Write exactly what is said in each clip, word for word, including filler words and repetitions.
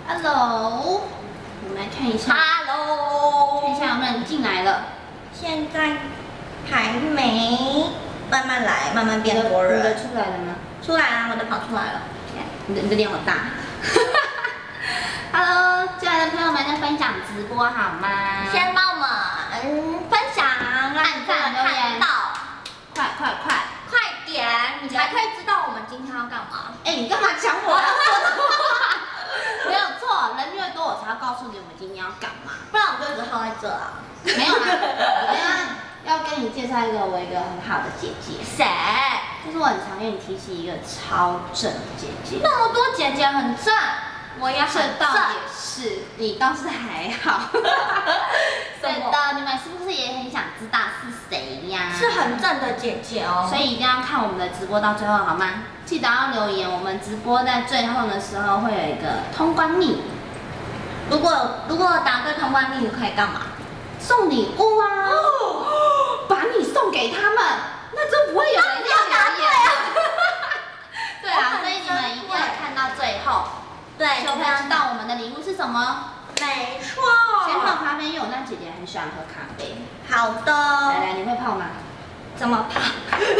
Hello， 我们来看一下。 Hello， 看一下有没有人进来了。 现在还没，慢慢来，慢慢变多人。 你的出来了吗？ 出来啦，我的跑出来了。 你的你的脸好大。Hello， 进来的朋友们在分享直播好吗？ 先帮我们分享，按赞留言到， 快快快快点，你才可以知道我们今天要干嘛。 哎、欸，你干嘛抢我要说的话？没有错，人越多我才要告诉你我们今天要干嘛， 不然我就一直耗在这啊。 没有啦，我等下要跟你介绍一个我一个很好的姐姐。 谁？ 就是我很常跟你提起一个超正的姐姐。 那么多姐姐很正，我也很正。 也是，你倒是还好。对的，你们是不是也很想知道是谁呀？ 是很正的姐姐哦。 所以一定要看我们的直播到最后，好吗？记得要留言，我们直播在最后的时候会有一个通关密语。 如果如果答对通关密语可以干嘛？ 送礼物啊！哦、把你送给他们，那就不会有人要留言。对啊，所以你们一定要看到最后， 对， 就会知道我们的礼物是什么。 没错。 先泡咖啡，因为我那姐姐很喜欢喝咖啡。 好的。 来来，你会泡吗？ 怎么泡？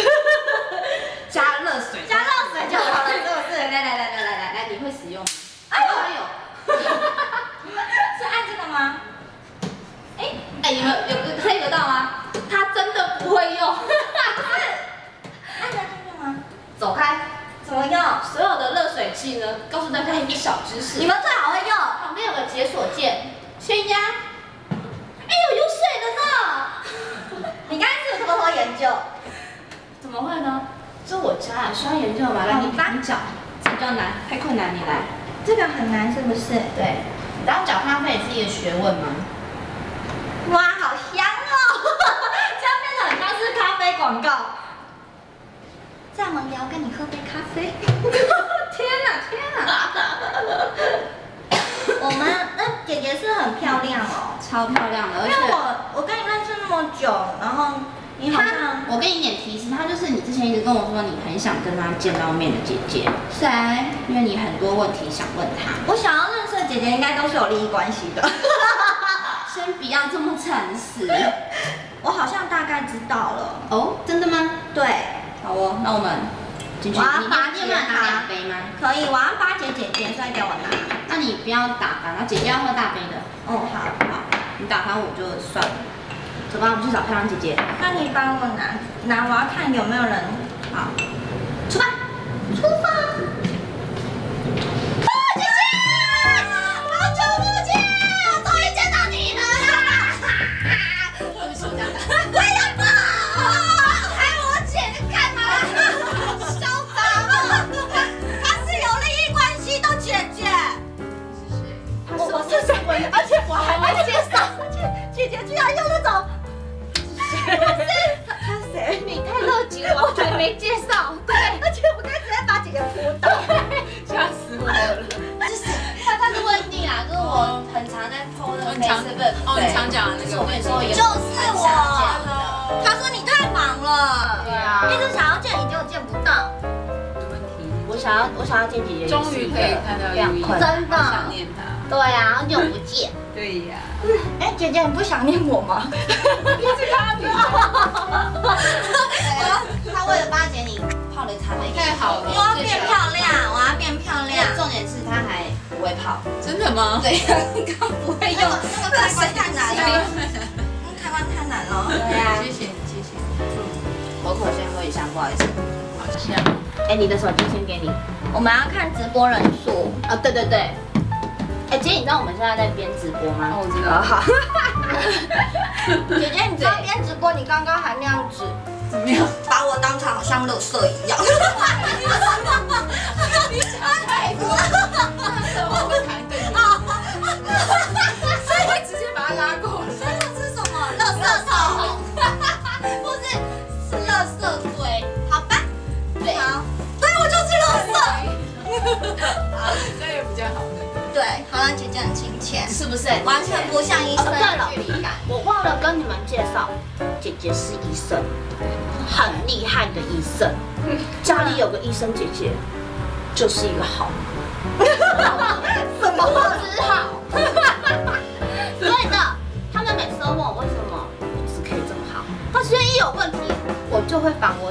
加热水，加热水就好了，是不是？来来来来来来来，你会使用吗？哎呦哎呦， 是按这个吗？ 哎哎，你们有可以得到吗？他真的不会用。 按着这个吗？ 走开。 怎么用？ 所有的热水器呢，告诉大家一个小知识。 你们最好会用。 旁边有个解锁键，先压。哎呦，有水了呢！ 你刚才是不是偷偷研究？ 怎么会呢？这我家啊，需要研究嘛。来，你你搅，这比较难，太困难，你来。 这个很难是不是？ 对。然后搅咖啡也是一个学问吗？ 哇，好香哦！这样变得很像是咖啡广告。在我们聊，跟你喝杯咖啡。 天哪，天哪！ 我们那姐姐是很漂亮哦， 超漂亮的，而且因为我我跟你认识那么久，然后你好像我给你一点提示，她就是你之前一直跟我说你很想跟她见到面的姐姐。 谁？ 因为你很多问题想问她。 我想要认识的姐姐应该都是有利益关系的。 先不要这么诚实。 我好像大概知道了。 哦，真的吗？ 对。 好哦，那我们进去。 我要巴结她两杯吗？ 可以，我要巴结姐姐，所以给我拿。 那你不要打翻，然后姐姐要喝大杯的。 哦，好， 好，你打翻我就算了。走吧，我们去找漂亮姐姐。 那你帮我拿拿，我要看有没有人。 好，出发，出发。 哦，姐姐，好久不见，我终于见到你了。 我手这样打。 快点吧！还有我姐在干嘛？嚣张了！她是有利益关系的姐姐。我我是谁？而且我还没介绍，而且姐姐居然用那种，他他谁？ 你太热情了，我还没介绍。 对，而且我刚才直接把姐姐扑倒， 吓死我了。就是他他是问你啊，就是我很常在 po 那个 Facebook， 哦，你常讲的那个， 我跟你说， 就是我。他说你太忙了， 对啊， 一直想要见你，结果见不到。 我想要我想要见姐姐， 终于可以看到玉怡， 真的想念她。 对啊，好久不见。 对呀。 哎，姐姐，你不想念我吗？ 一直看到你。 他为了巴结你，泡了茶杯。 太好了， 我要变漂亮，我要变漂亮。 重点是他还不会泡。 真的吗？ 对，刚不会用， 那个开关太难了。开关太难了。 对啊。 谢谢你，谢谢。 口口先喝一下，不好意思。 好香。 哎，你的手机先给你。 我们要看直播人数。 啊，对对对。哎，姐，你知道我们现在在编直播吗？ 哦，我知道。 好。 姐姐，你知道编直播，你刚刚还那样子， 怎么样？ 把我当成好像垃圾一样。 你想太多。我会弹对你。所以会直接把他拉过来。 这是什么？垃圾桶？不是，是垃圾堆。好吧。对。好。对，我就是垃圾。 好，这也比较好。 对，好像姐姐很亲切， 是不是？ 完全不像医生的距离感。 我忘了跟你们介绍，姐姐是医生，很厉害的医生。家里有个医生姐姐，就是一个好。 什么话？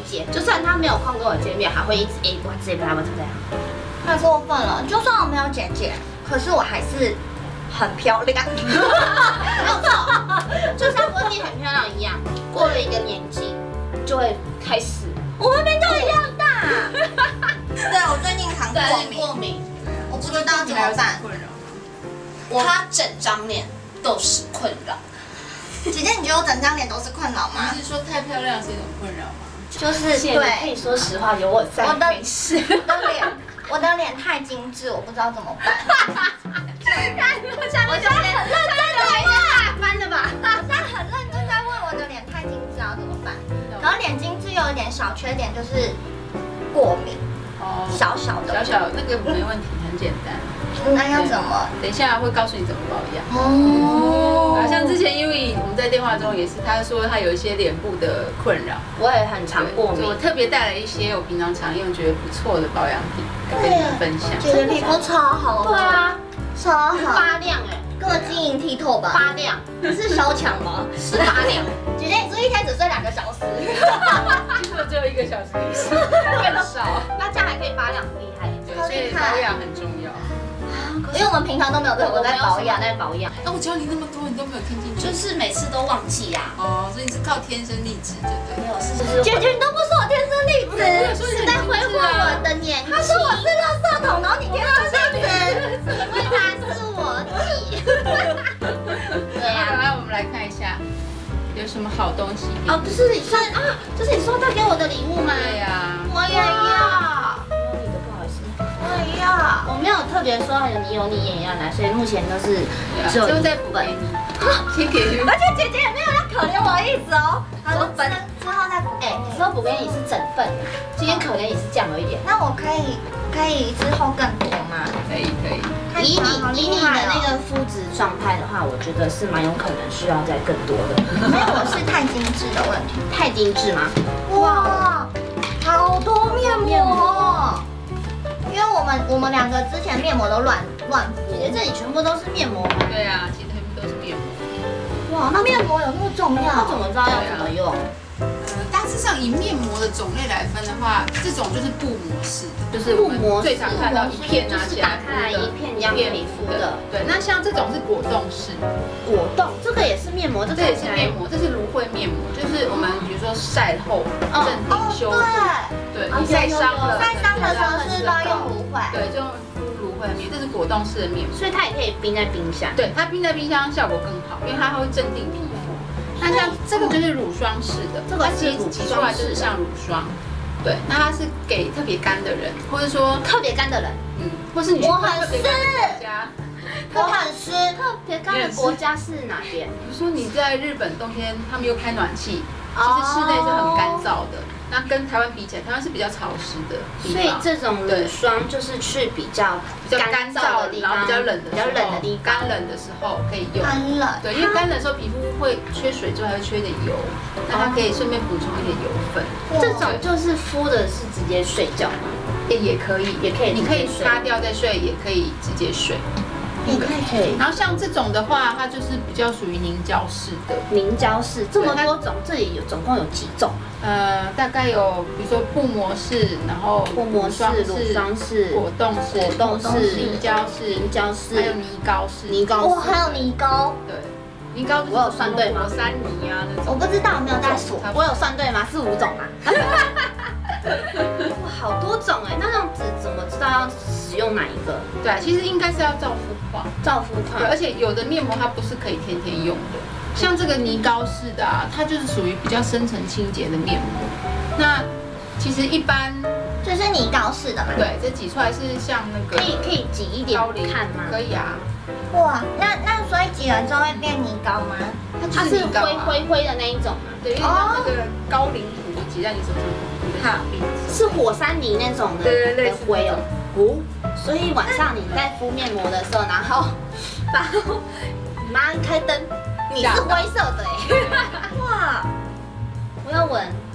接，就算他没有空跟我见面，还会一直哎，我直接跟他们这样。 太过分了！就算我没有姐姐，可是我还是很漂亮。 没有错，就像温妮很漂亮一样，过了一个年纪就会开始。 我们明明就一样大。对，我最近常过敏， 过敏， 我不知道怎么办。 我他整张脸都是困扰。 姐姐，你觉得我整张脸都是困扰吗？ 你是说太漂亮是一种困扰吗？ 就是可对， 以说实话，有我在， 我的没事。 我的脸，我的脸太精致，我不知道怎么办。我现在很认真在问， 打翻了吧？ 我现在很认真在问我的脸太精致要怎么办？可是脸精致又有一点小缺点，就是过敏， 哦， 小小的。 小小那个没问题，很简单。 那要怎么？ 等一下会告诉你怎么保养。 哦然后像之前因为我们在电话中也是，他说他有一些脸部的困扰， 我也很常过敏所以我。特别带了一些我平常常用觉得不错的保养品跟你们分享。 姐姐皮肤超好的， 对啊， 超好， 发亮哎， 跟我晶莹剔透吧。 发亮你是小强吗？ 是发亮。 姐姐，你是一天只睡两个小时？ 其实我只有一个小时以上，更少。 那这样还可以发亮，很厉害。 对，所以保养很重要。 因为我们平常都没有在我在保养， 在保养。 那我教你那么多，你都没有听进去。 就是每次都忘记呀。 哦，所以你是靠天生丽质，对不对？ 没有，是是姐姐，你都不说我天生丽质， 是在挥霍我的年纪。 他说我是垃圾桶，然后你天生丽质， 因为他是我弟。对好， 呀。 来我们来看一下有什么好东西。 哦，这是你送啊，这是你收到给我的礼物吗？ 对呀。 我也要， 没有你的，不好意思。 我也要。 我没有特别说有你有你也要来，所以目前都是只有就一再补给你，先给你。 而且姐姐也没有要可怜我的意思哦，她说分之后再补给哎， 你。 之后补给你是整份的，今天可能也是降了一点。 那我可以可以之后更多吗？ 可以可以。 以你以你的那个肤质状态的话，我觉得是蛮有可能需要再更多的。 因为我是太精致的问题。 太精致吗？ 哇，好多面膜。因为我们我们两个之前面膜都乱乱敷， 姐姐这里全部都是面膜吗？ 对啊，其实他们都是面膜。 哇，那面膜有那么重要？ 那怎么知道要怎么用？ 呃，大致上以面膜的种类来分的话，这种就是布膜式的，就是我们布膜式最常看到一片拿起来就是打开来一片一样可以敷的。 对，那像这种是果冻式， 果冻这个也是面膜，这这也是面膜，这是芦荟面膜，就是我们比如说晒后镇定修复，对，你晒伤了， 晒伤的时候是都要用芦荟， 对，就用敷芦荟面，这是果冻式的面膜， 所以它也可以冰在冰箱。 对，它冰在冰箱效果更好，因为它会镇定皮肤。那像这个就是乳霜式的， 这个是乳挤出来就是像乳霜，对，那它是给特别干的人，或者说特别干的人， 嗯，或是你去我很特别干的国家， 我很湿。 特别干的国家是哪边？ 比如说你在日本冬天，他们又开暖气，其实室内是很干燥的。那跟台湾比起来，台湾是比较潮湿的地所以方， 这种乳霜就是去比较比较干燥的地然后方， 比较冷的比较冷的地方， 干冷的时候可以用。 很冷， 对，因为干冷的时候皮肤会缺水之后还会缺点油，那它可以顺便补充一点油分。 这种就是敷的是直接睡觉吗？ 也也可以， 也可以你可以直接睡擦掉再睡，也可以直接睡。 也可以可以。 然后像这种的话，它就是比较属于凝胶式的， 凝胶式这么多种，这里有总共有几种？ 呃，大概有比如说布膜式，然后布膜式、乳霜式、 果冻式、 果冻式、 凝胶式、 凝胶式， 还有泥膏式。 泥膏哇， 式， 还有泥膏， 对，泥膏我有算对吗果山泥啊那种。 我不知道，没有在数。 我有算对吗？是五种吗？哇，好多种哎！那这样子怎么知道要使用哪一个？ 对啊，其实应该是要照肤况。 照肤对， 况而。且有的面膜它不是可以天天用的，像这个泥膏式的啊，它就是属于比较深层清洁的面膜。那其实一般这是泥膏式的嘛？ 对，这挤出来是像那个可以可以挤一点高龄看吗？ 可以啊， 哇，那那所以挤了之后会变泥膏吗？ 它是灰灰灰的那一种吗？ 对，因为像那个高岭土挤在你手上，好， 是火山泥那种的对对对的灰哦。哦，所以晚上你在敷面膜的时候，然后然后你妈开灯，你是灰色的哎。 哇， 我要闻，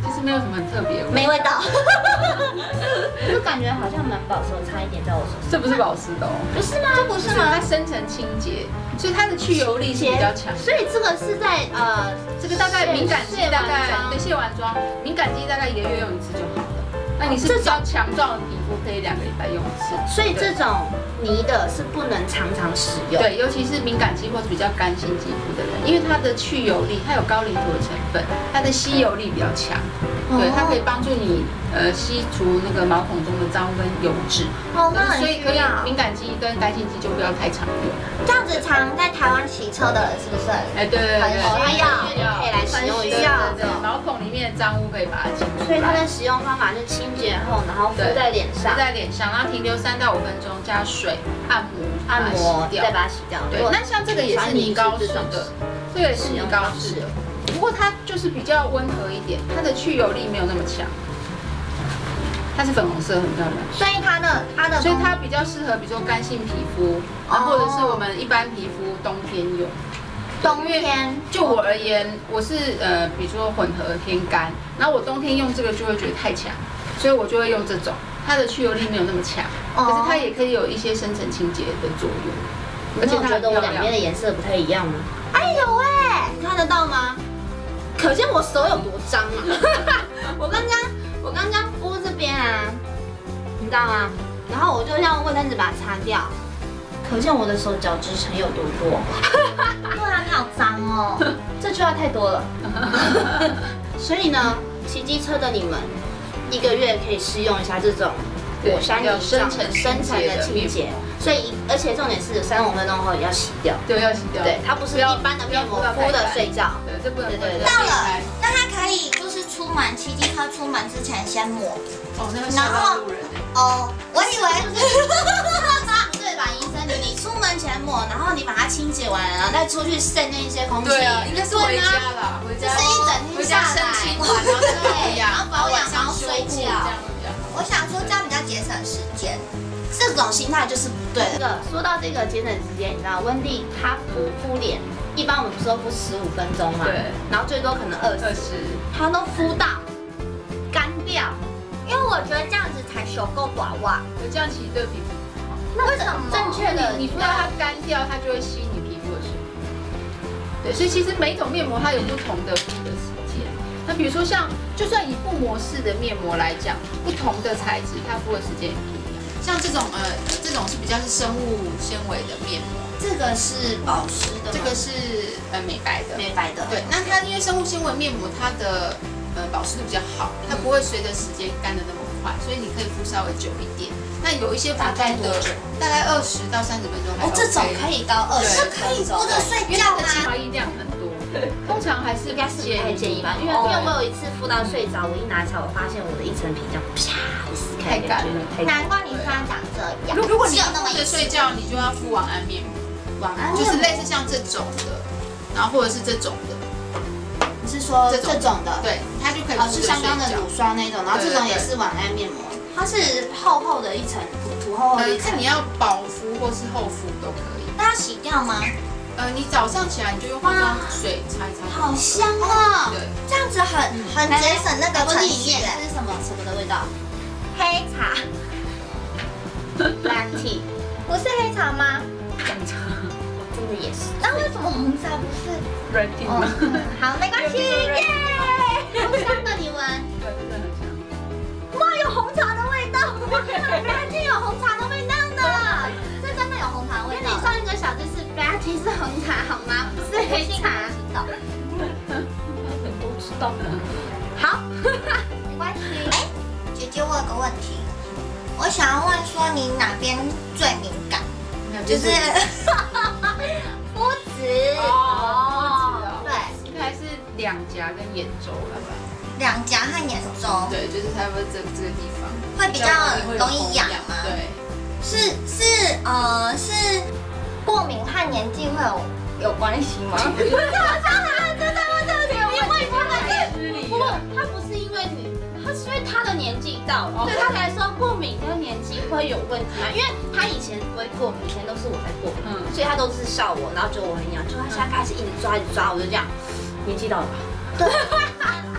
其实没有什么很特别， 没味道。 就感觉好像蛮保守，差一点在我手上。 这不是保湿的哦， 不是吗？这不是它吗？ 深层清洁，所以它的去油力是比较强。 所以这个是在呃， 这个大概敏感肌大概对卸卸完妆，敏感肌大概一个月用一次就好了。那你是比较强壮的皮肤，可以两个礼拜用一次。 所以这种泥的是不能常常使用。 对，尤其是敏感肌或是比较干性肌肤的人，因为它的去油力，它有高岭土的成分，它的吸油力比较强。对，它可以帮助你呃吸除那个毛孔中的脏跟油脂。 哦，那很所以可以需要。 敏感肌跟干性肌就不要太常用。 这样子常在台湾骑车的人是不是？ 哎，对对对， 很需要可以来使用一对下。 对对，毛孔里面的脏污可以把它清出来。 所以它的使用方法是清洁后，然后敷在脸上， 敷在脸上，然后停留三到五分钟，加水按摩， 按摩掉， 再把它洗掉。 对，那像这个也是泥膏式的，这个也是泥膏式的，不过它就是比较温和一点，它的去油力没有那么强。它是粉红色，很漂亮。 所以它的它的， 所以它比较适合，比如说干性皮肤，然后或者是我们一般皮肤冬天用。 冬天， 就我而言，我是呃，比如说混合偏干，然后我冬天用这个就会觉得太强，所以我就会用这种，它的去油力没有那么强，可是它也可以有一些深层清洁的作用。 而且觉得我两边的颜色不太一样吗？ 哎有哎， 你看得到吗？可见我手有多脏啊！我刚刚我刚刚敷这边啊，你知道吗？然后我就用卫生纸把它擦掉，可见我的手角质层有多多。 对啊，你好脏哦， 这句话太多了。所以呢，骑机车的你们一个月可以试用一下这种火山以上的深层的清洁。所以，而且重点是三五分钟后也要洗掉。 对，要洗掉。 对，它不是一般的面膜敷的睡觉。 对，这不能。 对对对。 到了，那它可以就是出门骑机车出门之前先抹。 哦，那个吓到路人。 哦，我以为。对吧，医生？你出门前抹，然后你把它清洁完了，然后再出去渗那一些空气。 对啊，应该是回家啦，回家。 是一整天下来。 对， 然后保养，然后睡觉。我想说这样比较节省时间。这种心态就是不对的。 这个说到这个节省时间，你知道温蒂她敷敷脸，一般我们不是都敷十五分钟嘛？ 对。 然后最多可能二十，她都敷到干掉， 因为我觉得这样子才手够短袜。 这样其实对皮肤好。 为什么？ 正确的， 你敷到它干掉，它就会吸你皮肤的水。对，所以其实每一种面膜它有不同的敷的时间。那比如说像，就算以不膜式的面膜来讲，不同的材质它敷的时间也不一样。像这种呃，这种是比较是生物纤维的面膜， 这个是保湿的， 这个是呃美白的， 美白的。 对，那它因为生物纤维面膜，它的呃保湿度比较好，它不会随着时间干的那么快，所以你可以敷稍微久一点。那有一些大概的大概二十到三十分钟还 OK。 哦，这种可以到二十，可以敷着睡觉吗？ 精华液量很多，通常还是应该是不太建议吧，因为因为我有一次敷到睡着，我一拿起来，我发现我的一层皮这样啪一撕开， 太干了。 难怪你突然长这样。 如果你要敷着睡觉，你就要敷晚安面膜， 晚安就是类似像这种的，然后或者是这种的。 你是说这种的？ 对，它就可以哦，是相当的乳霜那种，然后这种也是晚安面膜，它是厚厚的一层，涂厚厚的一层。 看你要薄敷或是厚敷都可以。 那要洗掉吗？ 呃，你早上起来你就用化妆水擦一擦。 好香哦！ 对， 这样子很很节省那个程序。 这是什么什么的味道？ 黑茶。 Black tea， 不是黑茶吗？ 红茶， 真的也是。 那为什么红茶不是 ？Red tea 吗？ 好，没关系，耶！ 好香的，你闻。 对，真的很香。 哇，有红茶的味道！Black tea 有红茶的味道的，这真的有红茶味道。 那你上一个小知识 ，Black tea 是红茶好吗？不是黑茶。 知道。 都知道。好， 没关系。哎，姐姐，我有个问题。我想要问说，你哪边最敏感？就是肤质哦， 对， 应该是两颊跟眼周了吧？ 两颊和眼周， 对，就是差不多这这个地方会比较容易痒吗？ 对， 是是呃是过敏和年纪会有有关系吗？我想很真的问这个题，因为他的不过他不是因为你。他是因为他的年纪到了，对他来说过敏跟年纪会有问题嘛？因为他以前不会过敏，以前都是我在过敏，嗯，所以他都是笑我，然后觉得我很痒，就他现在开始一直抓一直抓，我就这样，年纪到了吧？ 对，无时无刻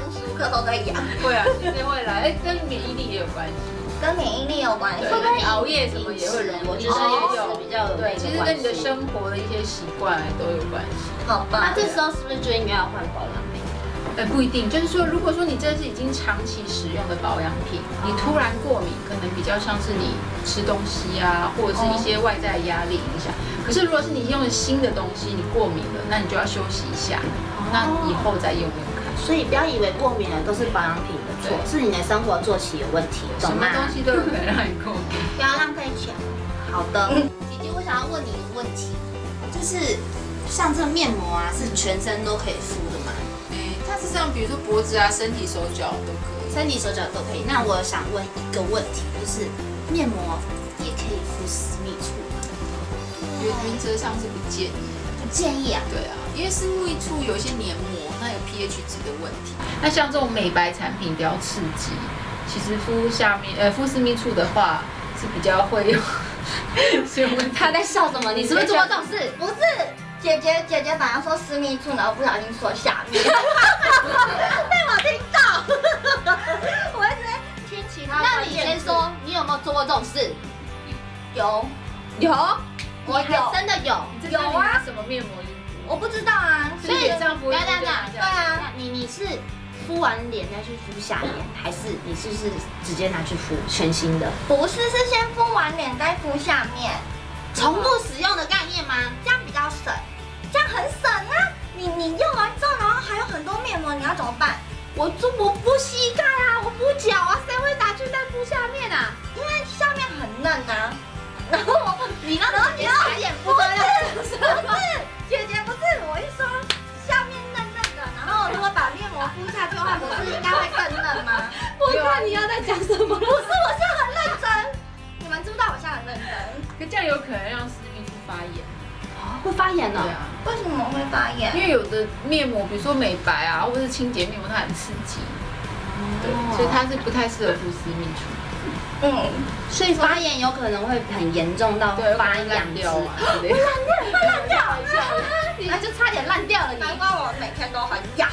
舌头在痒。 会啊，其实会啦，哎，跟免疫力也有关系。 跟免疫力有关系， 对，你熬夜什么也会容易， 我觉得也有比较有对，其实跟你的生活的一些习惯都有关系。 好吧， 那这时候是不是就应该要换保养品？ 呃，不一定，就是说，如果说你这是已经长期使用的保养品，你突然过敏，可能比较像是你吃东西啊，或者是一些外在压力影响。可是如果是你用了新的东西，你过敏了，那你就要休息一下，那以后再用用看。 所以不要以为过敏了都是保养品的错，是你的生活作息有问题， 什么东西都有可能让你过敏。 不要浪费钱。 好的，姐姐，我想要问你一个问题，就是像这面膜啊，是全身都可以敷的吗？ 哎，它是这样，比如说脖子啊、身体、手脚都可以， 身体、手脚都可以。那我想问一个问题，就是面膜也可以敷私密处吗？ 原原则上是不建议。 不建议啊。 对啊，因为私密处有一些黏膜，那有 pH 值的问题。那像这种美白产品比较刺激，其实敷下面呃敷私密处的话是比较会有。 他在笑什么？你是不是做过这种事？ 不是，姐姐姐姐反而说私密处，然后不小心说下面，被我听到。我一直听其他。 那你先说，你有没有做过这种事？ 有有， 我有， 真的有。 有啊，什么面膜衣服？ 我不知道啊。 所以这样敷， 不要这样讲。 对啊， 你你是敷完脸再去敷下面，还是你是不是直接拿去敷全新的？ 不是，是先敷完脸再敷下面， 重复使用的概念吗？ 这样比较省，这样很省啊。你你用完之后，然后还有很多面膜，你要怎么办？ 我做我敷膝盖啊，我敷脚啊，谁会拿去再敷下面啊？ 因为下面很嫩啊。然后你让然后你要傻眼不知道要不是姐姐不是我一说下面嫩嫩的，然后如果把面膜敷下去的话，不是应该会更嫩吗？ 我看你要在讲什么？ 不是，我现在很认真。你们知不知道我现在很认真？ 可这样有可能让私密处发炎。 会发炎呢？ 对啊， 为什么会发炎？ 因为有的面膜，比如说美白啊，或者是清洁面膜，它很刺激，对，所以它是不太适合敷私密处。 嗯， 所以发炎有可能会很严重到发痒掉啊之类的。 烂掉，会烂掉， 那就差点烂掉了你。 难怪我每天都很痒。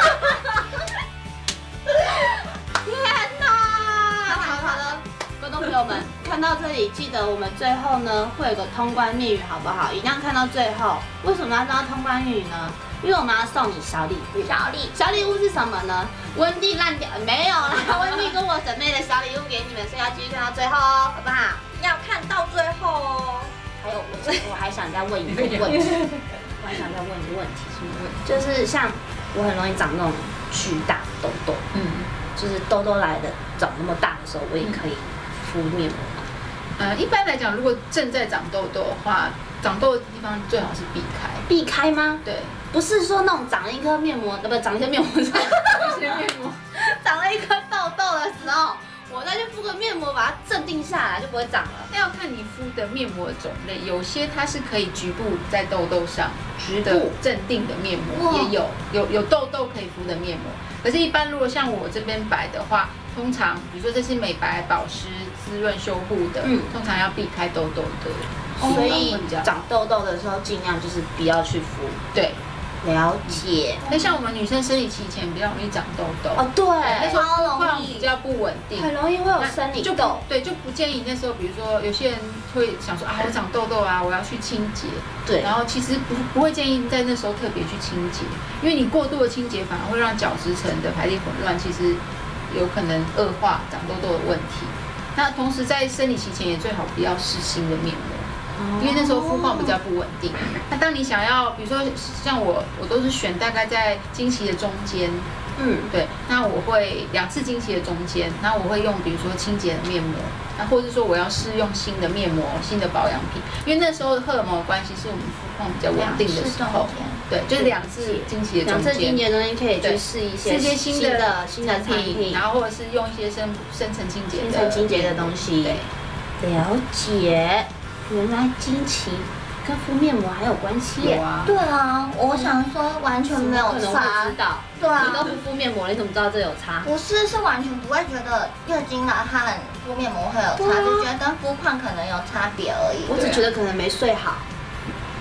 天哪！好的好的，观众朋友们，看到这里记得我们最后呢会有个通关密语，好不好？一定要看到最后。为什么要知道通关密语呢？因为我们要送你小礼物。 小礼小礼物是什么呢？温蒂烂掉没有啦，温蒂跟我准备的小礼物给你们，所以要继续看到最后哦，好不好？ 要看到最后哦。 还有我我还想再问一个问题，我还想再问一个问题， 什么问题？ 就是像我很容易长那种巨大痘痘， 嗯， 就是痘痘来的长那么大的时候，我也可以敷面膜吗？ 呃，一般来讲，如果正在长痘痘的话，长痘的地方最好是避开。 避开吗？ 对， 不是说那种长了一颗面膜，呃，不，长了一颗面膜， 一些面膜， 长了一颗痘痘的时候，我再去敷个面膜把它镇定下来，就不会长了。 那要看你敷的面膜的种类，有些它是可以局部在痘痘上局的部镇定的面膜，也有有有痘痘可以敷的面膜。可是，一般如果像我这边摆的话，通常比如说这是美白、保湿、滋润、修护的，嗯，通常要避开痘痘的。 所以长痘痘的时候，尽量就是不要去敷。 对， 了解。 那像我们女生生理期前比较容易长痘痘。 哦，对， 那时候超肤况容易比较不稳定， 很容易会有生理就痘。 对，就不建议那时候，比如说有些人会想说啊，我长痘痘啊，我要去清洁。 对。 然后其实不不会建议在那时候特别去清洁，因为你过度的清洁反而会让角质层的排列混乱，其实有可能恶化长痘痘的问题。那同时在生理期前也最好不要试新的面膜。因为那时候肤况比较不稳定，那当你想要，比如说像我，我都是选大概在经期的中间，嗯，对，那我会两次经期的中间，那我会用比如说清洁的面膜，那或者是说我要试用新的面膜、新的保养品，因为那时候荷尔蒙的关系是我们肤况比较稳定的时候，对，就是两次经期的中间， 两次经期的中间可以去试一些试些新的新的产品， 然后或者是用一些深深层清洁的深层清洁的东西，对，了解。原来经期跟敷面膜还有关系耶！ 啊对啊，我想说完全没有差。 知道， 对啊， 你都不敷面膜，你怎么知道这有差？ 不是，是完全不会觉得月经来和敷面膜会有差，只觉得肤况可能有差别而已。 我只觉得可能没睡好。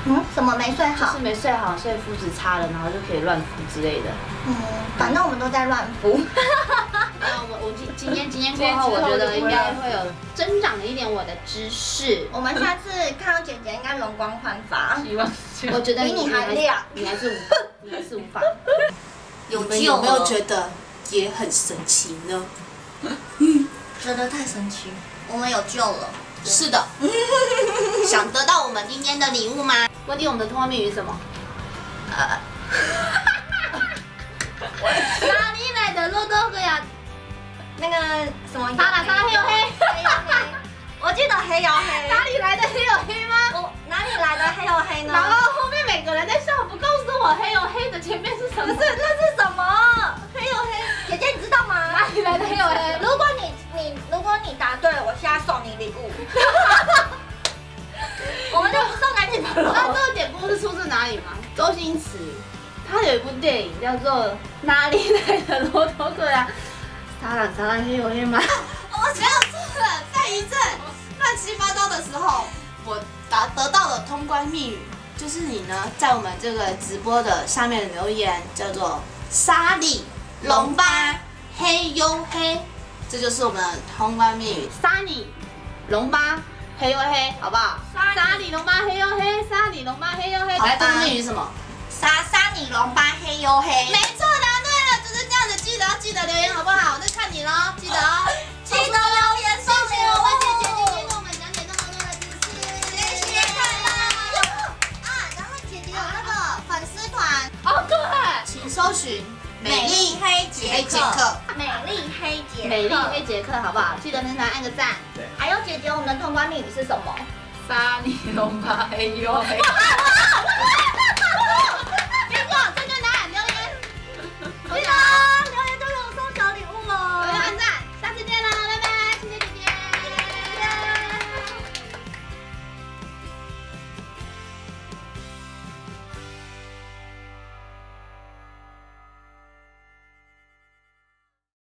嗯，什么没睡好就是？没睡好，所以肤质差了，然后就可以乱敷之类的。 嗯，反正我们都在乱敷。 那我们我今今天今天过后，我觉得应该会有增长了一点我的知识。 我们下次看到姐姐应该容光焕发。 希望我觉得比你还亮， 你还是无法，你还是无法。 你们有没有觉得也很神奇呢？ 真的太神奇，我们有救了。 是的，想得到我们今天的礼物吗？ 问题我们的通话密语是什么？呃，哪里来的肉豆哥呀？ 那个什么， 沙拉沙拉黑有黑， 黑有黑，我记得黑有黑。 哪里来的黑有黑吗？ 我哪里来的黑有黑呢？ 然后后面每个人在笑，不告诉我黑有黑的前面是什么？ 不是，那是什么？黑有黑，姐姐你知道吗？ 哪里来的黑有黑？ 如果你你如果你答对了，我现在送你礼物。我们就不送给你们那了。 这个典故是出自哪里吗？周星驰，他有一部电影叫做《哪里来的罗头哥呀》，沙拉沙拉黑有黑吗？ 我没有错了，在一阵乱七八糟的时候，我达得到了通关密语，就是你呢在我们这个直播的下面留言，叫做沙里龙巴黑黝黑，这就是我们的通关密语。 沙里龙巴黑又黑，好不好？ 沙沙里龙巴黑又黑，沙里龙巴黑又黑。 来，通关密语是什么？ 沙沙你龙巴黑黝黑。 没错，答对了，就是这样子。记得要记得留言，好不好？那看你喽，记得哦。 记得留言，谢谢我们姐姐今天跟我们讲解这么多的知识， 谢谢看到啊，然后姐姐有那个粉丝团， 哦，对， 请搜寻美丽黑杰克， 克。 美丽黑杰克， 美丽黑杰克，好不好？记得那团按个赞。 还有姐姐，我们的通关密语是什么？ 沙里龙巴黑黝黑。 哇